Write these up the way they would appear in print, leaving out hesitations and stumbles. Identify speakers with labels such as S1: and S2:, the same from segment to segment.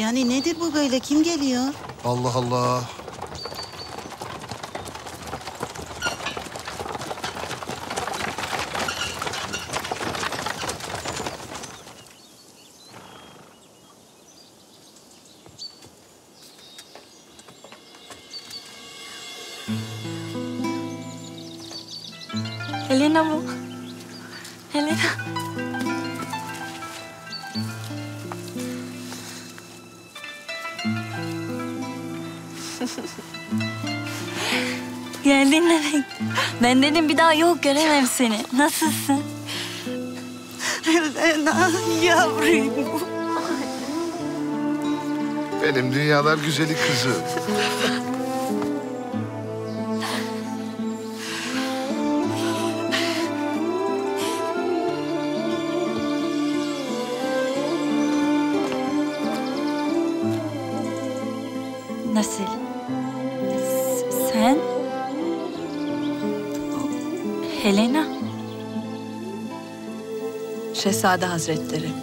S1: Yani nedir bu böyle? Kim geliyor?
S2: Allah Allah.
S3: Helena bu. Helena. Geldin demek. Ben dedim bir daha yok göremem seni. Nasılsın?
S1: Helena yavrum.
S2: Benim dünyalar güzeli kızım.
S3: Nasıl? Sen? Helena.
S4: Şehzade Hazretleri.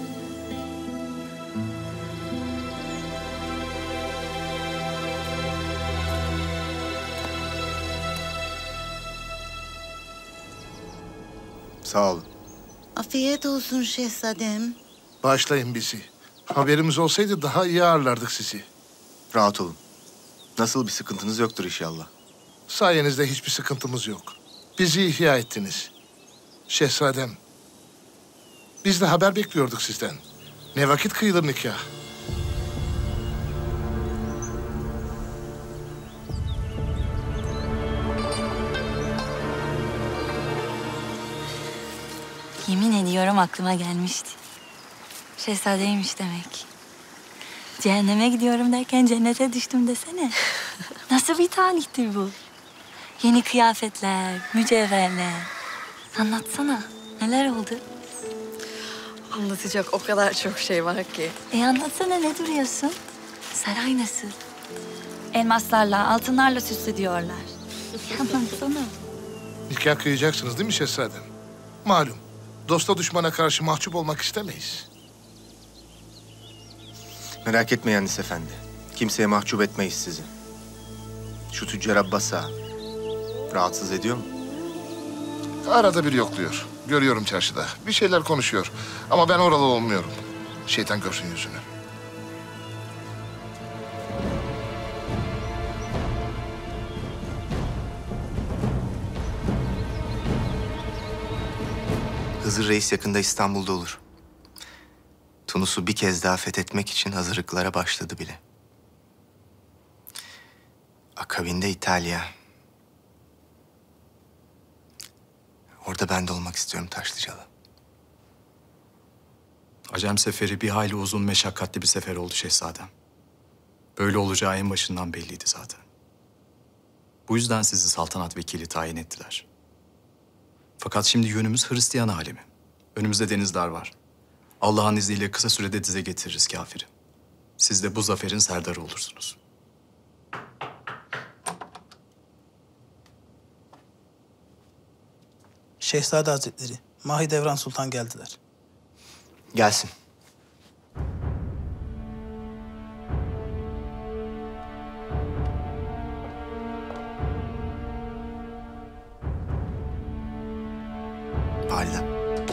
S5: Sağ olun.
S1: Afiyet olsun şehzadem.
S2: Bağışlayın bizi. Haberimiz olsaydı daha iyi ağırlardık sizi.
S5: Rahat olun. Nasıl bir sıkıntınız yoktur inşallah.
S2: Sayenizde hiçbir sıkıntımız yok. Bizi ihya ettiniz. Şehzadem, biz de haber bekliyorduk sizden. Ne vakit kıyılır nikah?
S3: Yemin ediyorum aklıma gelmişti. Şehzadeymiş demek. Cehenneme gidiyorum derken cennete düştüm desene. Nasıl bir talihtir bu? Yeni kıyafetler, mücevherler. Anlatsana. Neler oldu?
S4: Anlatacak o kadar çok şey var ki.
S3: Anlatsana ne duruyorsun? Saray nasıl? Elmaslarla, altınlarla süslü diyorlar. Anlatsana.
S2: Nikah kıyacaksınız değil mi şehzadem? Malum, dosta düşmana karşı mahcup olmak istemeyiz.
S5: Merak etmeyin Anis Efendi. Kimseye mahcup etmeyiz sizi. Şu tüccar Abbas ağa rahatsız ediyor mu?
S2: Arada bir yokluyor. Görüyorum çarşıda. Bir şeyler konuşuyor. Ama ben oralı olmuyorum. Şeytan görsün yüzünü.
S5: Hızır Reis yakında İstanbul'da olur. Tunus'u bir kez daha fethetmek için hazırlıklara başladı bile. Akabinde İtalya. Orada ben de olmak istiyorum Taşlıcalı.
S6: Acem seferi bir hayli uzun, meşakkatli bir sefer oldu şehzadem. Böyle olacağı en başından belliydi zaten. Bu yüzden sizi saltanat vekili tayin ettiler. Fakat şimdi yönümüz Hristiyan alemi. Önümüzde denizler var. Allah'ın izniyle kısa sürede dize getiririz kafiri. Siz de bu zaferin serdarı olursunuz.
S7: Şehzade Hazretleri, Mahidevran Sultan geldiler.
S5: Gelsin. Validem.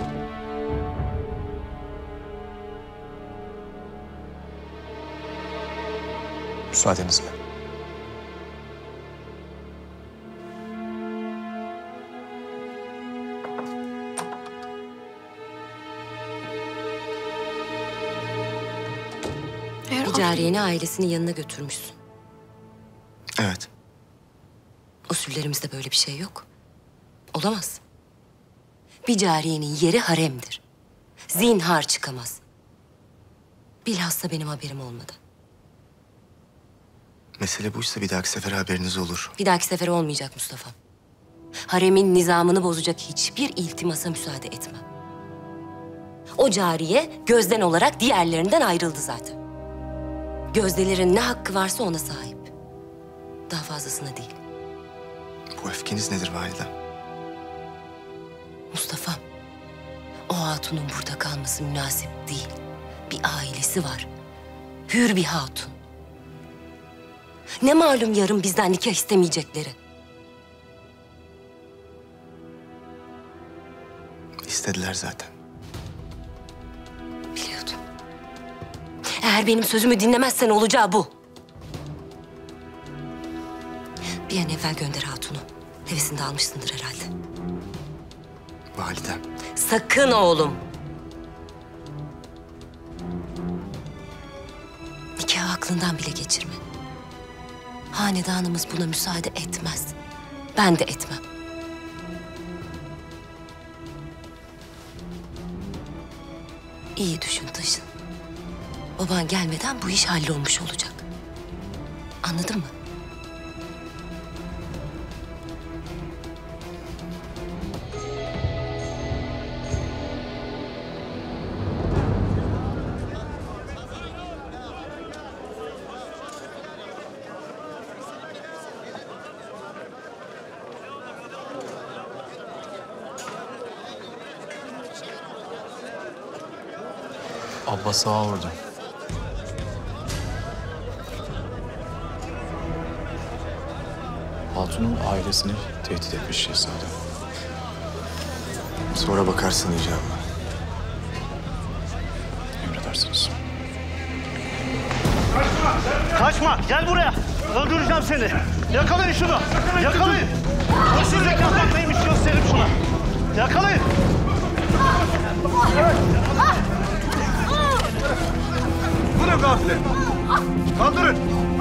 S6: Müsaadenizle.
S8: Bir cariyeni ailesinin yanına götürmüşsün.
S5: Evet.
S8: Usullerimizde böyle bir şey yok. Olamaz. Bir cariyenin yeri haremdir. Zinhar çıkamaz. Bilhassa benim haberim olmadan.
S5: Mesele buysa bir dahaki sefer haberiniz olur.
S8: Bir dahaki sefere olmayacak Mustafa. Haremin nizamını bozacak hiçbir iltimasa müsaade etmem. O cariye gözden olarak diğerlerinden ayrıldı zaten. Gözdelerin ne hakkı varsa ona sahip. Daha fazlasına değil.
S5: Bu öfkeniz nedir validem?
S8: Mustafa, o hatunun burada kalması münasip değil. Bir ailesi var. Hür bir hatun. Ne malum yarın bizden nikah istemeyecekleri.
S5: İstediler zaten.
S8: Biliyordum. Eğer benim sözümü dinlemezsen olacağı bu. Bir an evvel gönder hatunu. Hevesini de almışsındır herhalde.
S5: Validem.
S8: Sakın oğlum. Nikahı aklından bile geçirme. Hanedanımız buna müsaade etmez. Ben de etmem. İyi düşün Taşın. Baban gelmeden bu iş hallolmuş olacak. Anladın mı?
S6: Abbas ağa orada. Hatun'un ailesini tehdit etmiş şehzadem.
S5: Sonra bakarsın icabına.
S6: Emredersiniz.
S9: Kaçma, gel buraya. Öldüreceğim seni. Yakalayın şunu. Yakalayın. Hırsızlık yapmak neymiş gösterin şuna. Yakalayın. Bu ne gaflet? Kaldırın.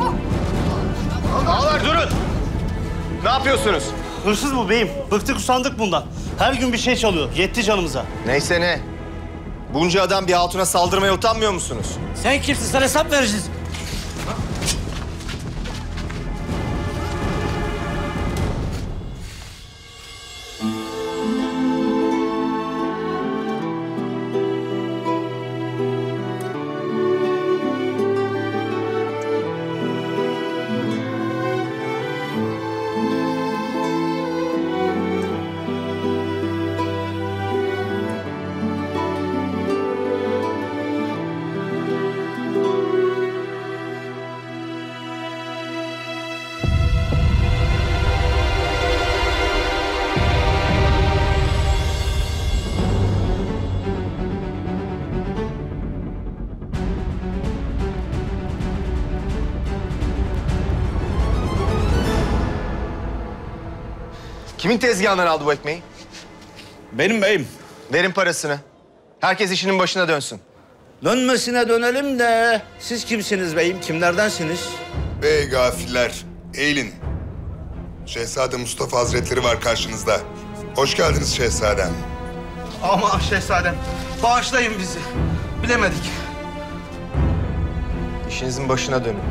S5: Ağalar durun! Ne yapıyorsunuz?
S9: Hırsız bu beyim. Bıktık usandık bundan. Her gün bir şey çalıyor. Yetti canımıza.
S5: Neyse ne. Bunca adam bir hatuna saldırmaya utanmıyor musunuz?
S9: Sen kimsin? Sana hesap vereceğiz.
S5: Kimin tezgahından aldı bu ekmeği?
S10: Benim beyim.
S5: Verin parasını. Herkes işinin başına dönsün.
S10: Dönmesine dönelim de siz kimsiniz beyim? Kimlerdensiniz?
S11: Bey gafiller, eğilin. Şehzade Mustafa Hazretleri var karşınızda. Hoş geldiniz şehzadem.
S9: Ama şehzadem, bağışlayın bizi. Bilemedik.
S5: İşinizin başına dönün.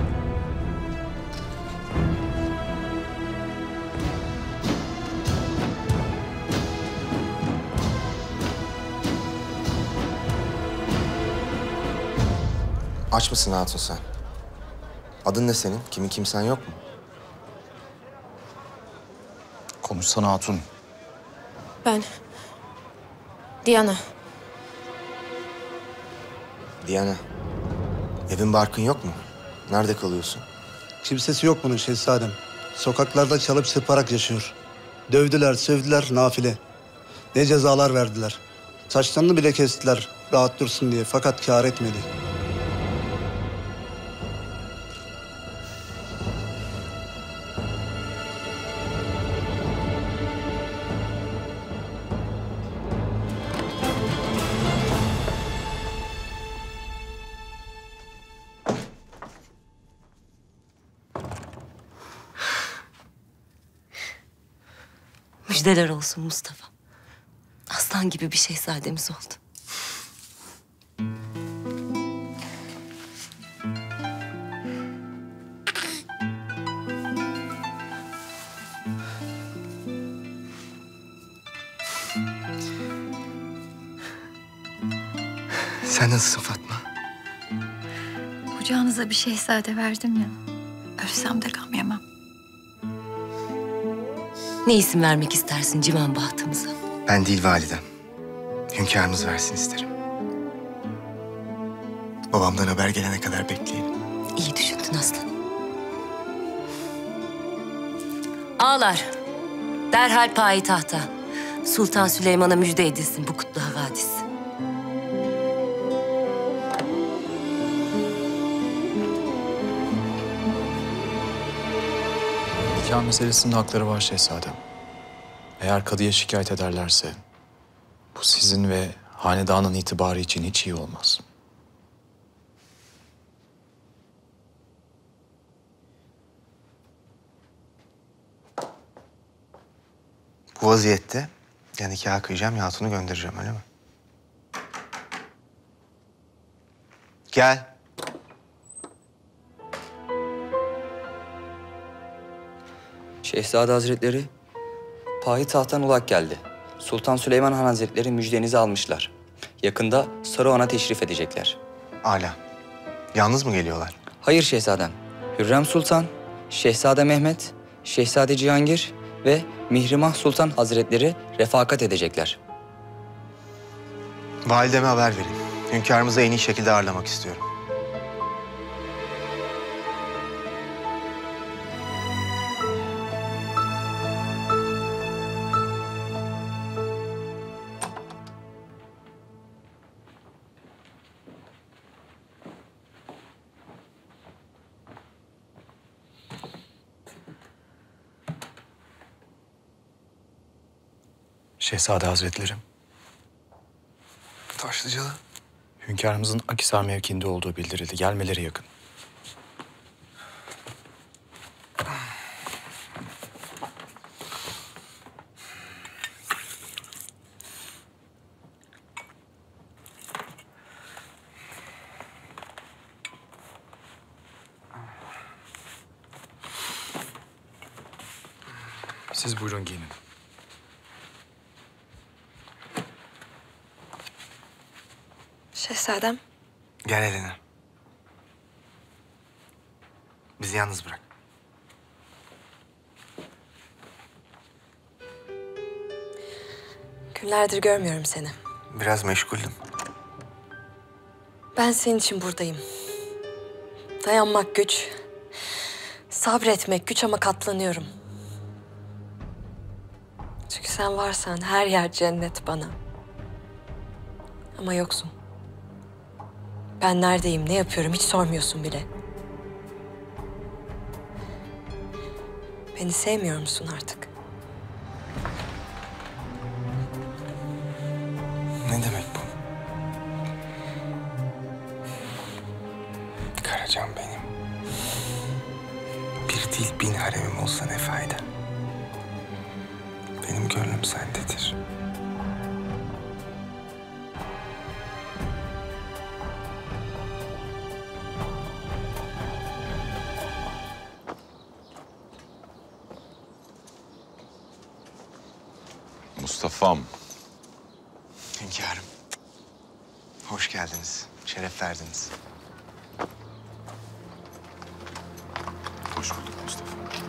S5: Aç mısın hatun sen? Adın ne senin? Kimin kimsen yok mu?
S6: Konuşsana hatun.
S12: Ben... Diana.
S5: Diana. Evin barkın yok mu? Nerede kalıyorsun?
S7: Kimsesi yok bunun şehzadem. Sokaklarda çalıp çırparak yaşıyor. Dövdüler, sövdüler nafile. Ne cezalar verdiler. Saçlarını bile kestiler rahat dursun diye fakat kâr etmedi.
S8: Müjdeler olsun Mustafa. Aslan gibi bir şehzademiz oldu.
S5: Sen nasılsın Fatma?
S4: Kucağınıza bir şehzade verdim ya. Ölsem de gam yemem.
S8: Ne isim vermek istersin civan bahtımıza?
S5: Ben değil validem. Hünkârımız versin isterim. Babamdan haber gelene kadar bekleyelim.
S8: İyi düşündün aslanım. Ağalar, derhal payitahta. Sultan Süleyman'a müjde edilsin bu kutlu havadis.
S6: Nikah meselesinde hakları var şehzadem. Eğer kadıya şikayet ederlerse bu sizin ve hanedanın itibarı için hiç iyi olmaz.
S5: Bu vaziyette ya nikah kıyacağım ya hatunu göndereceğim, öyle mi? Gel.
S13: Şehzade Hazretleri, payitahttan ulak geldi. Sultan Süleyman Han Hazretleri müjdenizi almışlar. Yakında Saruhan'a teşrif edecekler.
S5: Âlâ. Yalnız mı geliyorlar?
S13: Hayır şehzadem. Hürrem Sultan, Şehzade Mehmet, Şehzade Cihangir ve Mihrimah Sultan Hazretleri refakat edecekler.
S5: Valideme haber vereyim. Hünkârımızı en iyi şekilde ağırlamak istiyorum.
S6: Şehzade Hazretleri,
S5: Taşlıcalı.
S6: hünkârımızın Akhisar mevkiinde olduğu bildirildi. Gelmeleri yakın. Siz buyurun giyinin.
S12: Şehzadem.
S5: Gel Elena. Bizi yalnız bırak.
S12: Günlerdir görmüyorum seni.
S5: Biraz meşguldüm.
S12: Ben senin için buradayım. Dayanmak güç. Sabretmek güç ama katlanıyorum. Çünkü sen varsan her yer cennet bana. Ama yoksun. Ben neredeyim, ne yapıyorum hiç sormuyorsun bile. Beni sevmiyor musun artık?
S5: Ne demek bu? Karacam benim. Bir değil 1000 haremim olsa ne fayda? Benim gönlüm sendedir.
S14: Mustafa'm.
S5: Hünkârım. Hoş geldiniz. Şeref verdiniz.
S14: Hoş bulduk Mustafa.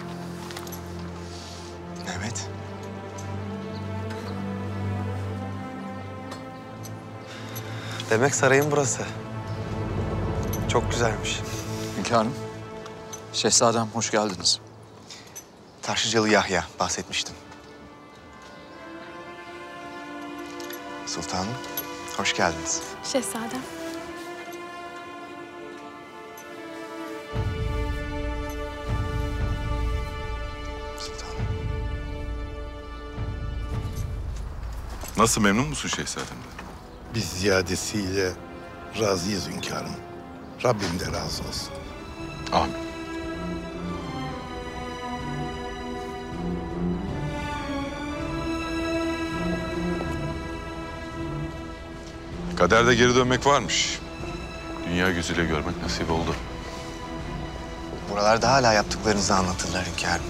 S5: Mehmet. Demek sarayın burası. Çok güzelmiş.
S6: Hünkârım, şehzadem hoş geldiniz.
S5: Taşlıcalı Yahya bahsetmiştim. Sultanım, hoş geldiniz.
S12: Şehzadem.
S5: Sultanım.
S14: Nasıl, memnun musun şehzademden?
S2: Biz ziyadesiyle razıyız hünkârım. Rabbim de razı olsun.
S14: Amin. Kaderde geri dönmek varmış. Dünya gözüyle görmek nasip oldu.
S5: Buralarda hala yaptıklarınızı anlatırlar hünkârım.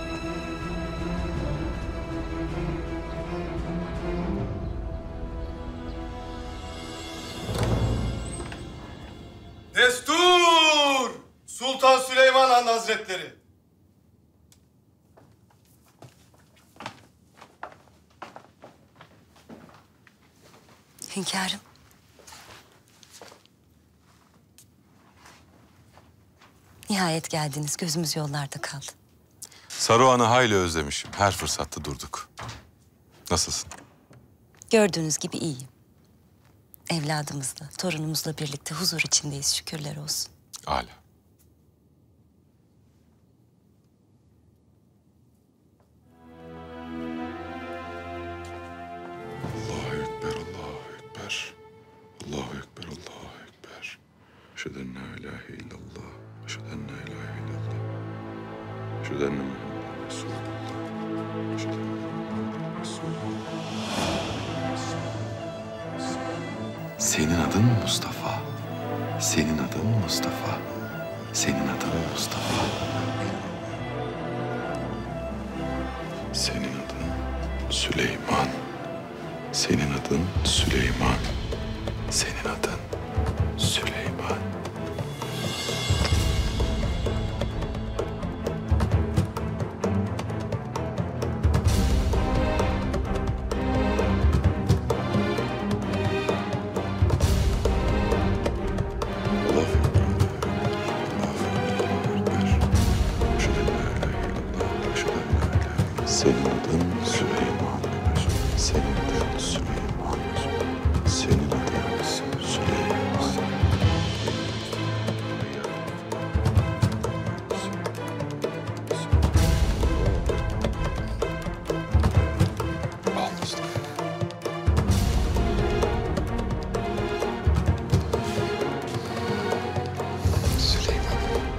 S15: Destur! Sultan Süleyman Han Hazretleri.
S8: Hünkârım. Nihayet geldiniz. Gözümüz yollarda kaldı.
S14: Saruhan'ı hayli özlemişim. Her fırsatta durduk. Nasılsın?
S8: Gördüğünüz gibi iyiyim. Evladımızla, torunumuzla birlikte huzur içindeyiz, şükürler olsun.
S14: Âlâ. Allahu Ekber, Allahu Ekber. Allahu Ekber, Allahu Ekber. Eşhedü en la ilahe illallah. Eşhedü en la ilahe illallah. Eşhedü enne Muhammeden Resulullah. Eşhedü enne Muhammeden Resulullah. Senin adın Mustafa. Senin adın Mustafa. Senin adın Mustafa. Senin adın Süleyman. Senin adın Süleyman. Senin adın Süleyman. Senin adın Süleyman. Senin adın Süleyman. Senin adın Süleyman. Al Mustafa. Süleyman.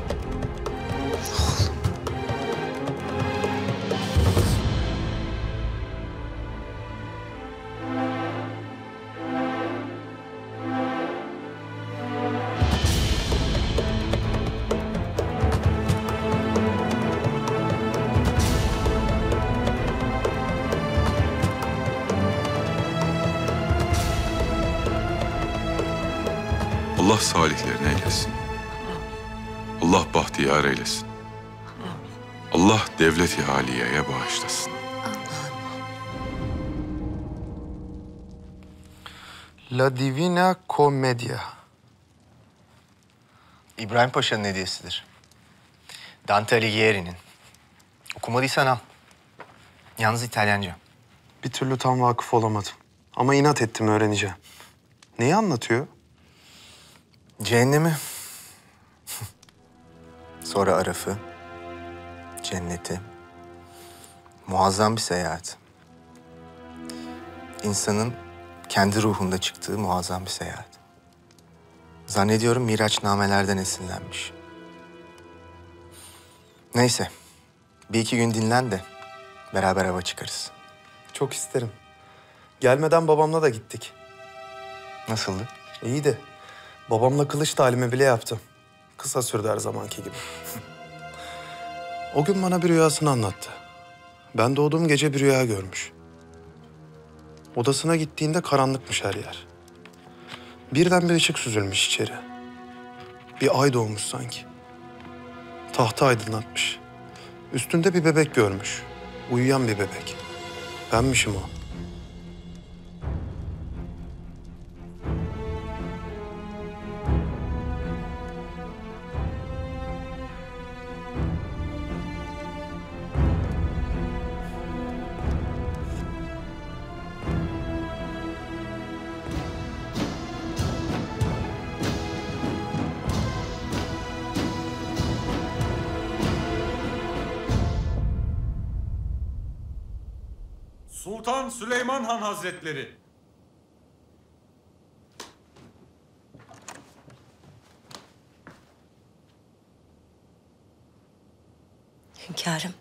S14: Allah salihlerini eylesin. Allah bahtiyar eylesin. Allah devlet-i haliyeye bağışlasın.
S16: La Divina Commedia.
S5: İbrahim Paşa'nın hediyesidir. Dante Alighieri'nin. Okumadıysan al. Yalnız İtalyanca.
S16: Bir türlü tam vakıf olamadım. Ama inat ettim öğreneceğim. Neyi anlatıyor?
S5: Cehennemi. Sonra Araf'ı. Cenneti. Muazzam bir seyahat. İnsanın kendi ruhunda çıktığı muazzam bir seyahat. Zannediyorum Miraçnamelerden esinlenmiş. Neyse. Bir iki gün dinlen de beraber hava çıkarız.
S16: Çok isterim. Gelmeden babamla da gittik.
S5: Nasıldı?
S16: İyiydi. Babamla kılıç talimi bile yaptım. Kısa sürdü her zamanki gibi. O gün bana bir rüyasını anlattı. Ben doğduğum gece bir rüya görmüş. Odasına gittiğinde karanlıkmış her yer. Birden bir ışık süzülmüş içeri. Bir ay doğmuş sanki. Tahtı aydınlatmış. Üstünde bir bebek görmüş. Uyuyan bir bebek. Benmişim o.
S15: Sultan Süleyman Han Hazretleri.
S8: Hünkârım.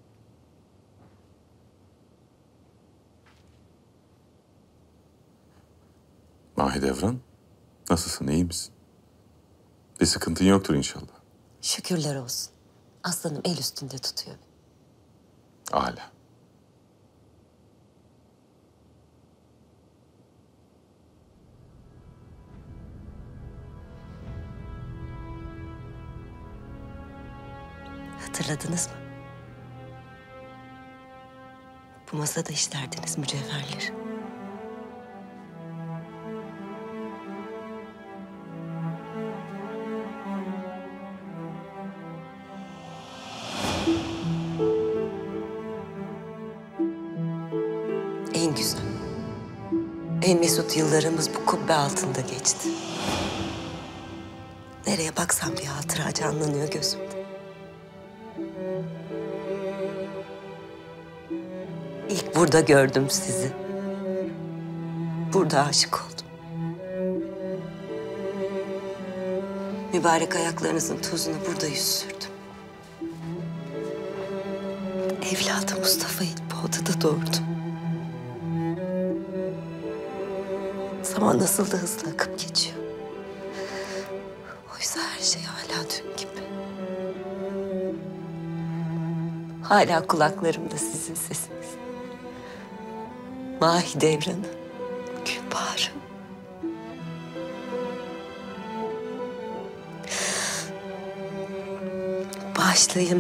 S14: Mahidevran, nasılsın, iyi misin? Bir sıkıntın yoktur inşallah.
S8: Şükürler olsun. Aslanım el üstünde tutuyor.
S14: Âlâ.
S8: Hatırladınız mı? Bu masada işlerdiniz mücevherleri. en güzel, en mesut yıllarımız bu kubbe altında geçti. Nereye baksam bir hatıra canlanıyor gözümde. İlk burada gördüm sizi. Burada aşık oldum. Mübarek ayaklarınızın tozunu burada yüz sürdüm. Evladı Mustafa'yı bu odada doğurdum. Zaman nasıl da hızlı akıp geçiyor. Oysa her şey hala dün gibi. Hala kulaklarımda sizin sesiniz. Mahidevran'ı, Gülbahar'ı. Bağışlayın.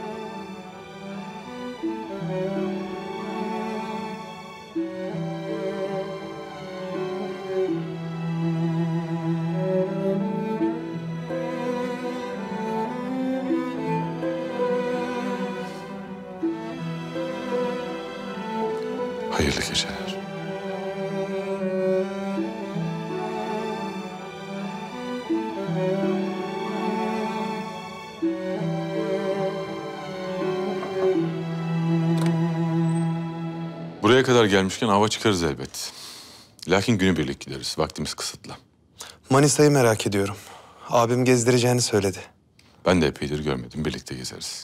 S14: Hayırlı geceler. Buraya kadar gelmişken hava çıkarız elbet. Lakin günübirlik gideriz. Vaktimiz kısıtlı.
S16: Manisa'yı merak ediyorum. Abim gezdireceğini söyledi.
S14: Ben de epeydir görmedim. Birlikte gezeriz.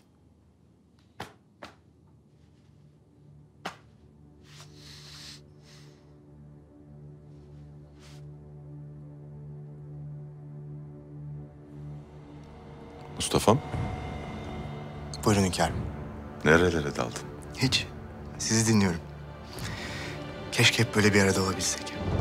S14: Mustafa'm?
S5: Buyurun hünkârım.
S14: Nerelere daldın?
S5: Hiç. Sizi dinliyorum. Keşke hep böyle bir arada olabilsek.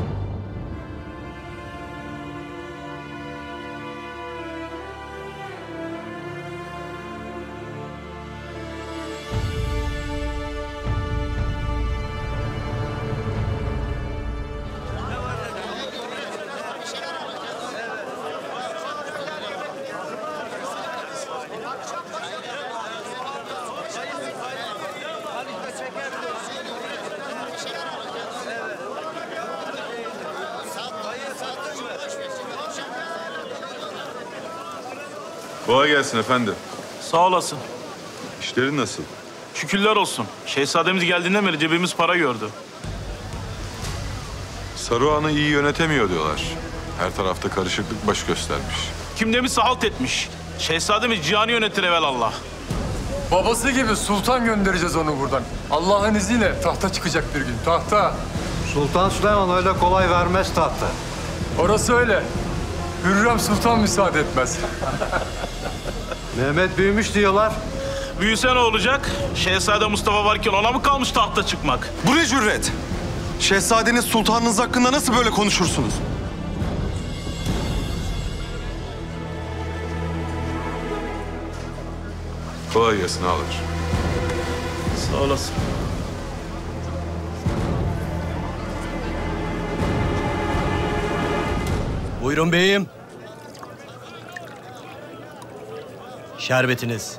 S14: Kolay gelsin efendim.
S9: Sağ olasın.
S14: İşlerin nasıl?
S9: Şükürler olsun. Şehzademiz geldiğinden beri cebimiz para gördü.
S14: Saruhan'ı iyi yönetemiyor diyorlar. Her tarafta karışıklık baş göstermiş.
S9: Kim demişse halt etmiş. Şehzademiz cihanı yönetir evelallah.
S17: Babası gibi sultan göndereceğiz onu buradan. Allah'ın izniyle tahta çıkacak bir gün, tahta.
S18: Sultan Süleyman öyle kolay vermez tahtı.
S17: Orası öyle. Hürrem Sultan müsaade etmez.
S18: Mehmet büyümüş diyorlar.
S9: Büyüse ne olacak? Şehzade Mustafa varken ona mı kalmış tahta çıkmak?
S19: Bu ne cüret? Şehzadeniz sultanınız hakkında nasıl böyle konuşursunuz?
S14: Kolay gelsin ağalar.
S9: Sağ olasın.
S20: Buyurun beyim. Şerbetiniz.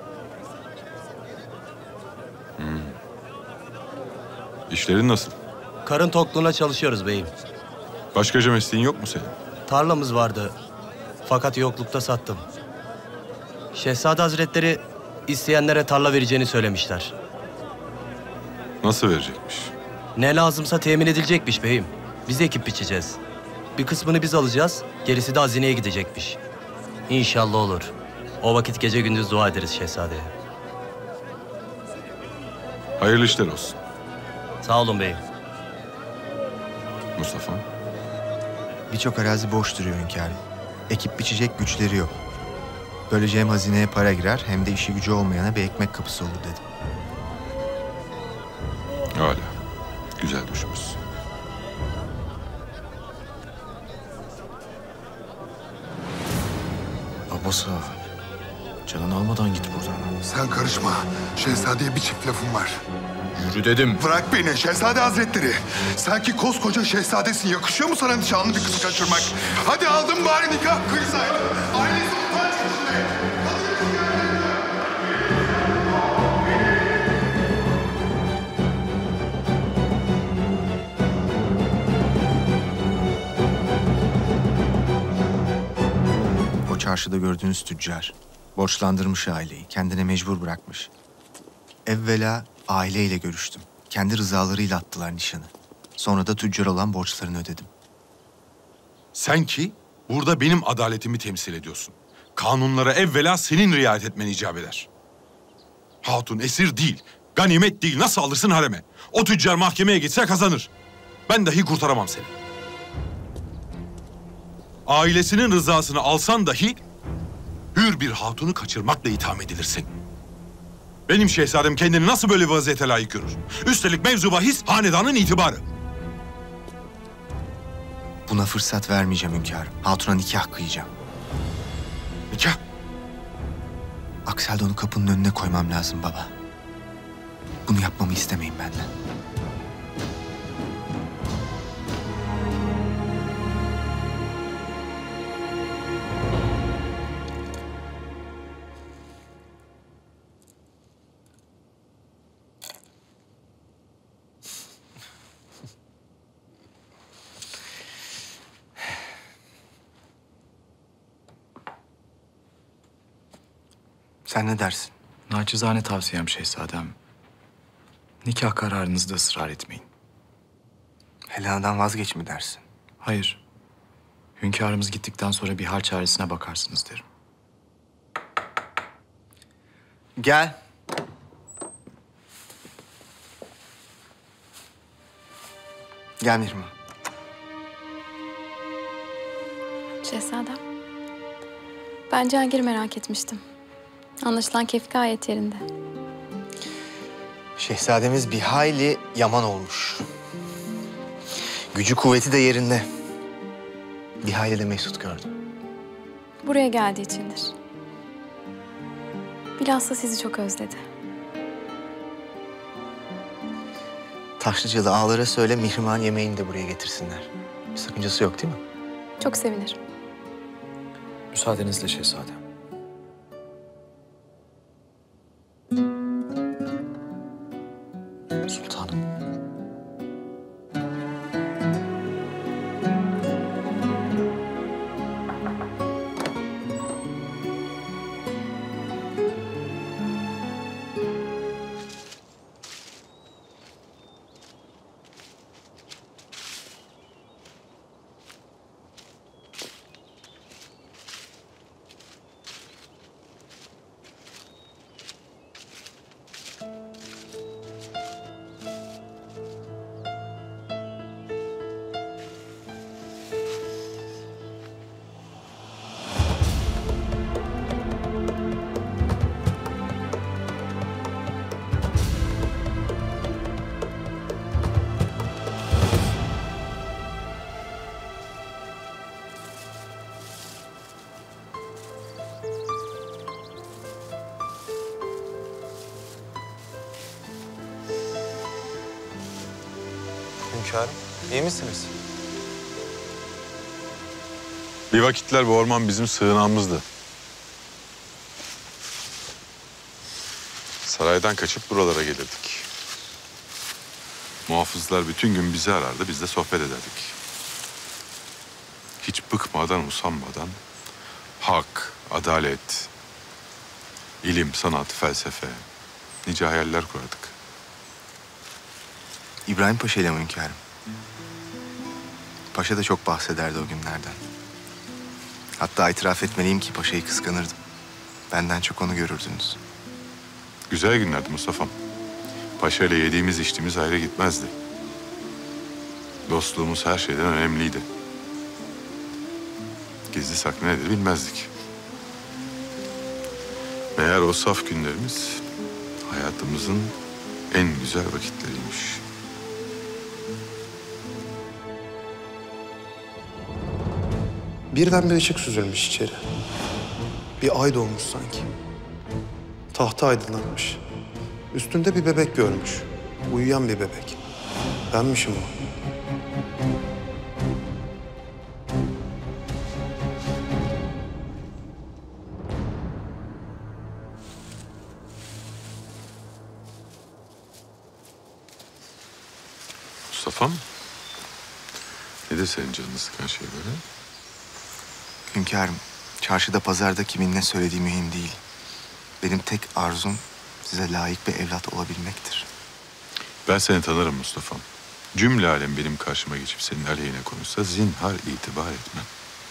S14: İşlerin nasıl?
S20: Karın tokluğuna çalışıyoruz beyim.
S14: Başkaca mesleğin yok mu senin?
S20: Tarlamız vardı. Fakat yoklukta sattım. Şehzade Hazretleri isteyenlere tarla vereceğini söylemişler.
S14: Nasıl verecekmiş?
S20: Ne lazımsa temin edilecekmiş beyim. Biz ekip biçeceğiz. Bir kısmını biz alacağız, gerisi de hazineye gidecekmiş. İnşallah olur. O vakit gece gündüz dua ederiz şehzadeye.
S14: Hayırlı işler olsun.
S20: Sağ olun beyim.
S14: Mustafa?
S5: Birçok arazi boş duruyor hünkârım. Ekip biçecek güçleri yok. Böylece hem hazineye para girer hem de işi gücü olmayana bir ekmek kapısı olur dedim.
S14: Hala. Güzel düşünmüşsün.
S6: Babası, canını almadan git buradan.
S11: Sen karışma. Şehzadeye bir çift lafım var.
S6: Yürü dedim.
S11: Bırak beni Şehzade Hazretleri. Sanki koskoca şehzadesin. Yakışıyor mu sana nişanlı bir kızı kaçırmak? Hadi aldım bari nikah kıysaydın. Ailesi utanç içinde.
S5: çarşıda gördüğünüz tüccar. Borçlandırmış aileyi, kendine mecbur bırakmış. Evvela aileyle görüştüm. Kendi rızalarıyla attılar nişanı. Sonra da tüccar olan borçlarını ödedim.
S14: Sen ki burada benim adaletimi temsil ediyorsun. Kanunlara evvela senin riayet etmen icap eder. Hatun esir değil, ganimet değil. Nasıl alırsın hareme? O tüccar mahkemeye gitse kazanır. Ben dahi kurtaramam seni. Ailesinin rızasını alsan dahi hür bir hatunu kaçırmakla itham edilirsin. Benim şehzadem kendini nasıl böyle bir vaziyete layık görür? Üstelik mevzu bahis hanedanın itibarı.
S5: Buna fırsat vermeyeceğim hünkârım. Hatuna nikah kıyacağım.
S14: Nikah?
S5: Aksi halde onu kapının önüne koymam lazım baba. Bunu yapmamı istemeyin benden. Sen ne dersin?
S6: Naçizane tavsiyem şehzadem. Nikah kararınızda ısrar etmeyin.
S5: Helena'dan vazgeç mi dersin?
S6: Hayır. Hünkârımız gittikten sonra bir hal çaresine bakarsınız derim.
S5: Gel. Gel Mihrimah.
S21: Şehzadem. Ben Cihangir'i merak etmiştim. Anlaşılan keyfi gayet yerinde.
S5: Şehzademiz bir hayli yaman olmuş. Gücü kuvveti de yerinde. Bir hayli de mesut gördüm.
S21: Buraya geldiği içindir. Bilhassa sizi çok özledi.
S5: Taşlıcalı ağalara söyle Mihrimah'ın yemeğini de buraya getirsinler. Bir sakıncası yok değil mi?
S21: Çok sevinirim.
S6: Müsaadenizle şehzadem. Sultanım.
S19: Hünkârım, iyi misiniz?
S14: Bir vakitler bu orman bizim sığınağımızdı. Saraydan kaçıp buralara gelirdik. Muhafızlar bütün gün bizi arardı, biz de sohbet ederdik. Hiç bıkmadan, usanmadan hak, adalet, ilim, sanat, felsefe, nice hayaller kurardık.
S5: İbrahim Paşa ile mi hünkârım? Paşa da çok bahsederdi o günlerden. Hatta itiraf etmeliyim ki paşayı kıskanırdım. Benden çok onu görürdünüz.
S14: Güzel günlerdi Mustafa'm. Paşa ile yediğimiz içtiğimiz ayrı gitmezdi. Dostluğumuz her şeyden önemliydi. Gizli saklı nedir bilmezdik. Meğer o saf günlerimiz hayatımızın en güzel vakitleriymiş.
S16: Birden bir ışık süzülmüş içeri. Bir ay doğmuş sanki. Tahtı aydınlatmış. Üstünde bir bebek görmüş. Uyuyan bir bebek. Benmişim o.
S14: Mustafa'm, nedir senin canını sıkan şey böyle?
S5: Hünkârım, Çarşıda, pazarda kimin ne söylediği mühim değil. Benim tek arzum size layık bir evlat olabilmektir.
S14: Ben seni tanırım Mustafa'm. Cümle alem benim karşıma geçip senin aleyhine konuşsa zinhar itibar etmem.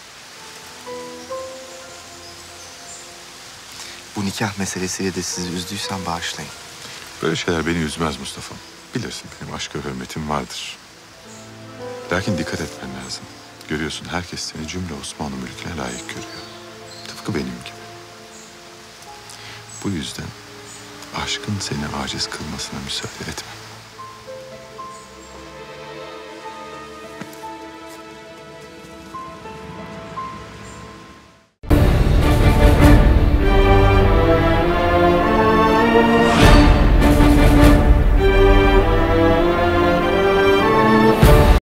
S5: Bu nikah meselesiyle de sizi üzdüysem bağışlayın.
S14: Böyle şeyler beni üzmez Mustafa'm. Bilirsin benim aşka hürmetim vardır. Lakin dikkat etmen lazım. Görüyorsun herkes seni cümle Osmanlı mülküne layık görüyor. Tıpkı benim gibi. Bu yüzden aşkın seni aciz kılmasına müsaade etmem.